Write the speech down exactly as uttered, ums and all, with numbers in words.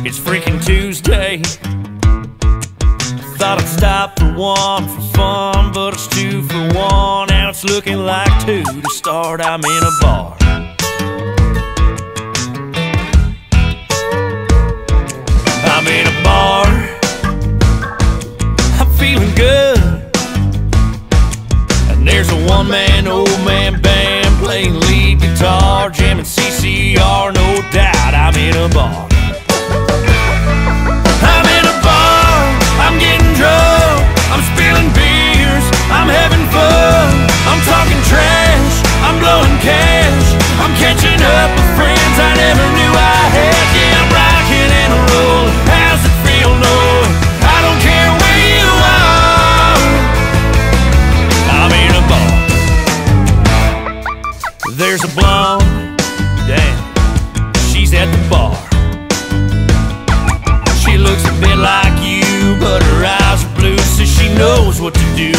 It's freaking Tuesday. Thought I'd stop for one for fun, but it's two for one. Now it's looking like two to start. I'm in a bar. I'm in a bar. I'm feeling good. And there's a one-man old man band playing lead guitar, jamming C C R, no doubt. I'm in a bar. I'm in a bar, I'm getting drunk, I'm spilling beers, I'm having fun, I'm talking trash, I'm blowing cash, I'm catching up with friends I never knew I had. Yeah, I'm rocking and rolling, how's it feel knowing I don't care where you are? I'm in a bar. There's a blonde, damn, she's at the bar. She looks a bit like you, but her eyes are blue, so she knows what to do.